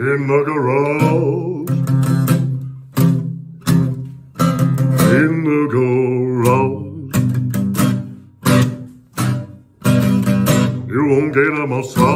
in the garage, in the garage. You won't get a massage